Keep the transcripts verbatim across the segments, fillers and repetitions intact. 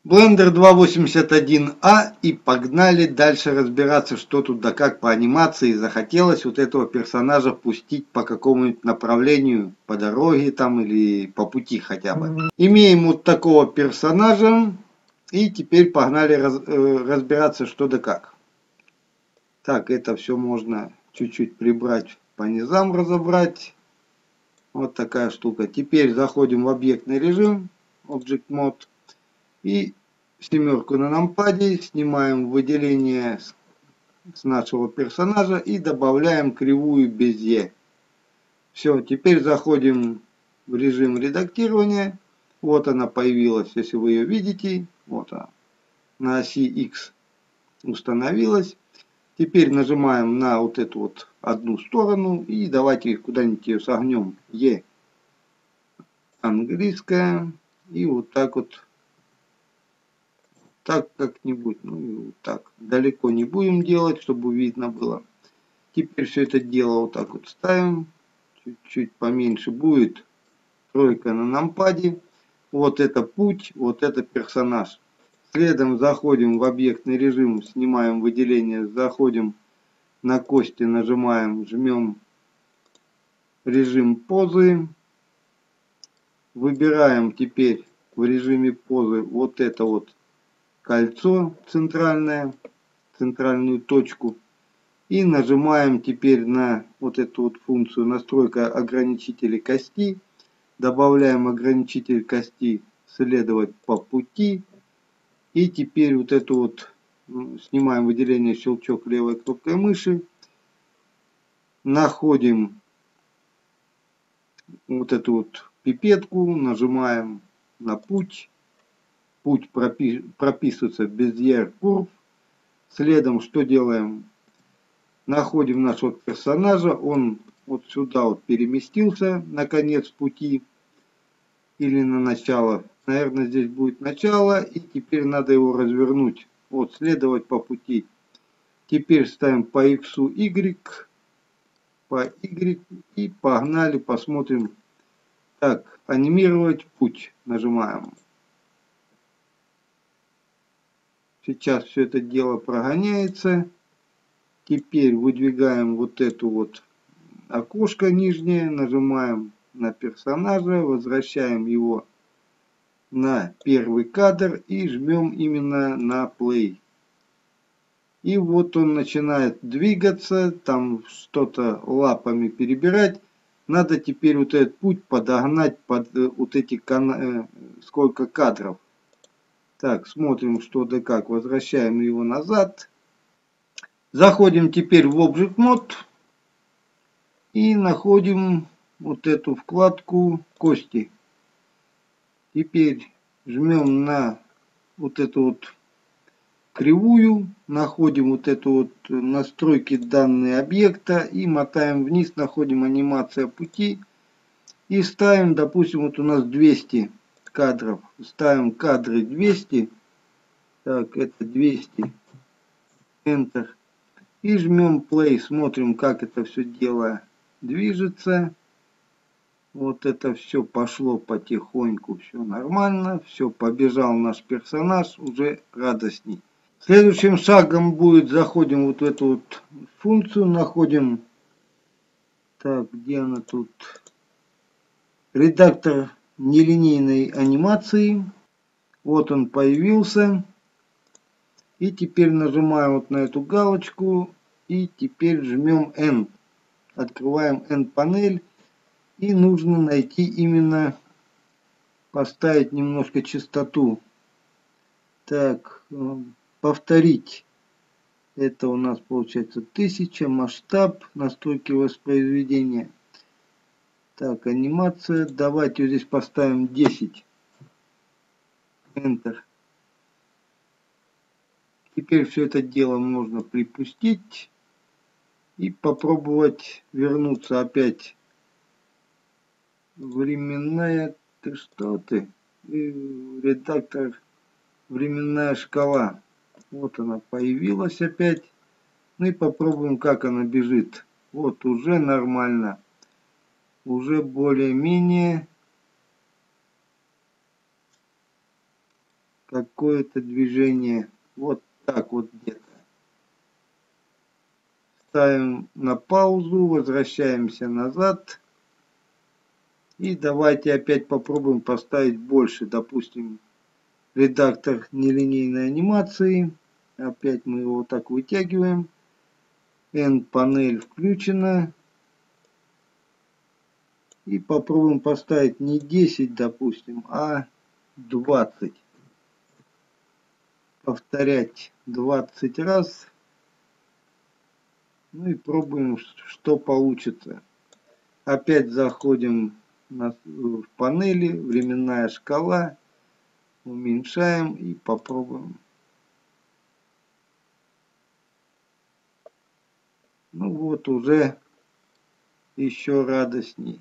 Blender два восемьдесят один а, и погнали дальше разбираться, что тут да как по анимации. Захотелось вот этого персонажа пустить по какому-нибудь направлению, по дороге там или по пути хотя бы. Имеем вот такого персонажа, и теперь погнали раз, э, разбираться, что да как. Так, это все можно чуть-чуть прибрать, по низам разобрать. Вот такая штука. Теперь заходим в объектный режим, Object Mode. И семерку на нампаде, снимаем выделение с, с нашего персонажа и добавляем кривую Безье. Все, теперь заходим в режим редактирования. Вот она появилась, если вы ее видите. Вот она. На оси X установилась. Теперь нажимаем на вот эту вот одну сторону и давайте куда-нибудь ее согнем. Е английская. И вот так вот. Так как-нибудь, ну и вот так. Далеко не будем делать, чтобы видно было. Теперь все это дело вот так вот ставим. Чуть-чуть поменьше будет. Тройка на нампаде. Вот это путь, вот это персонаж. Следом заходим в объектный режим, снимаем выделение, заходим на кости, нажимаем, жмем режим позы. Выбираем теперь в режиме позы вот это вот кольцо центральное, центральную точку. И нажимаем теперь на вот эту вот функцию настройка ограничителей кости. Добавляем ограничитель кости следовать по пути. И теперь вот эту вот снимаем выделение щелчок левой кнопкой мыши. Находим вот эту вот пипетку, нажимаем на путь. Путь пропи прописывается без Bezier Curve. Следом что делаем? Находим нашего персонажа, он вот сюда вот переместился на конец пути или на начало. Наверное, здесь будет начало, и теперь надо его развернуть. Вот, следовать по пути. Теперь ставим по X, Y, по Y и погнали, посмотрим. Так, анимировать путь нажимаем. Сейчас все это дело прогоняется. Теперь выдвигаем вот эту вот окошко нижнее, нажимаем на персонажа, возвращаем его на первый кадр и жмем именно на play. И вот он начинает двигаться, там что-то лапами перебирать. Надо теперь вот этот путь подогнать под вот эти кан... сколько кадров. Так, смотрим что да как, возвращаем его назад. Заходим теперь в Object Mode и находим вот эту вкладку кости. Теперь жмем на вот эту вот кривую, находим вот эту вот настройки данные объекта и мотаем вниз, находим анимация пути и ставим, допустим, вот у нас двести кадров, ставим кадры двести, так, это двести, Enter, и жмем play, смотрим, как это все дело движется. Вот это все пошло потихоньку, все нормально, все, побежал наш персонаж, уже радостней. Следующим шагом будет, заходим вот в эту вот функцию, находим, так, где она тут, редактор нелинейной анимации. Вот он появился. И теперь нажимаем вот на эту галочку и теперь жмем N. Открываем N панель. И нужно найти именно, поставить немножко частоту. Так, повторить. Это у нас получается тысяча, масштаб, настройки воспроизведения. Так, анимация. Давайте здесь поставим десять. Enter. Теперь все это дело можно припустить и попробовать вернуться опять. Временная, ты что ты? Редактор, временная шкала. Вот она появилась опять. Ну и попробуем, как она бежит. Вот уже нормально. Уже более-менее. какое-то движение. Вот так вот где-то. Ставим на паузу, возвращаемся назад. И давайте опять попробуем поставить больше. Допустим, редактор нелинейной анимации. Опять мы его вот так вытягиваем. N-панель включена. И попробуем поставить не десять, допустим, а двадцать. Повторять двадцать раз. Ну и пробуем, что получится. Опять заходим на, в панели, временная шкала. Уменьшаем и попробуем. Ну вот уже еще радостней.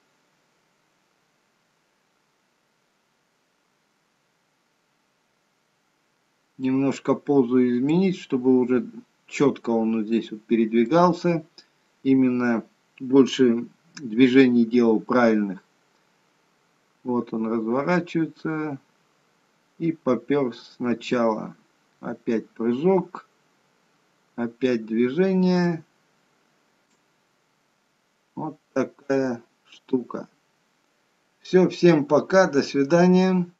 Немножко позу изменить, чтобы уже четко он вот здесь вот передвигался. Именно больше движений делал правильных. Вот он разворачивается и попер сначала. Опять прыжок. Опять движение. Вот такая штука. Все, всем пока, до свидания.